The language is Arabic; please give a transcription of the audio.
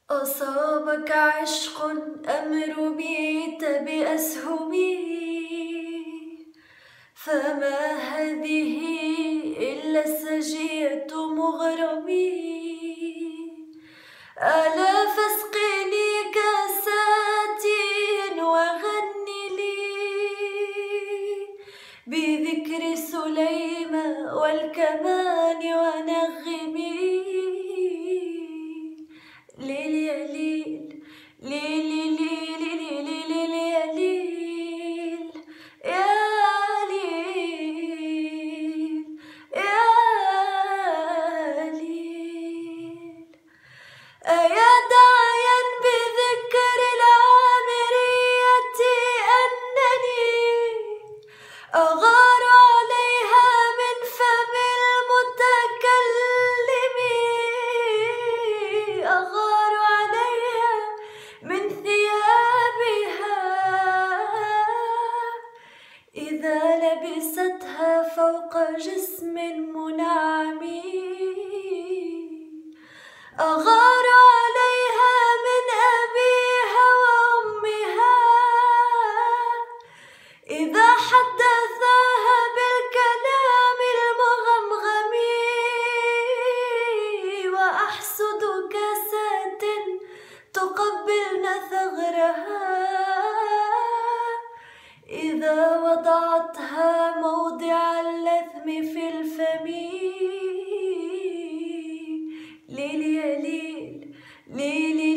أصابك عشق أم رميت بأسهمي، فما هذه إلا سجية مغرمي. ألا فاسقني كاساتي وغني لي بذكر سليمان والكمان ونغمي. ليل يا ليل ليل ليل ليل ليل يا ليل يا ليل يا ليل. أيا داعيا بذكر العامرية أنني أغار عليها من فم المتكلم، أغار عليها من ثيابها إذا لبستها فوق جسم منعم. أغار عليها من أبيها وأمها إذا حدثاها بالكلام المغمغم. وأحسد كاسات تقبلن ثغرها إذا وضعتها موضع اللثم في الفم. ليل يا ليل ليل